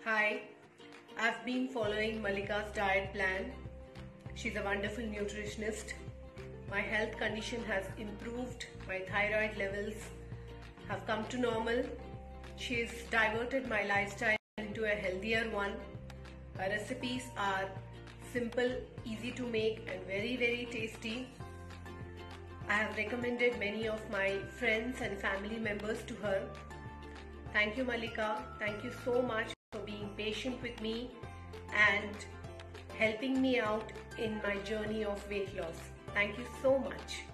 Hi, I've been following Malika's diet plan. She's a wonderful nutritionist. My health condition has improved. My thyroid levels have come to normal. She's diverted my lifestyle into a healthier one. Her recipes are simple, easy to make and very tasty. I have recommended many of my friends and family members to her. Thank you, Malika. Thank you so much for being patient with me and helping me out in my journey of weight loss. Thank you so much.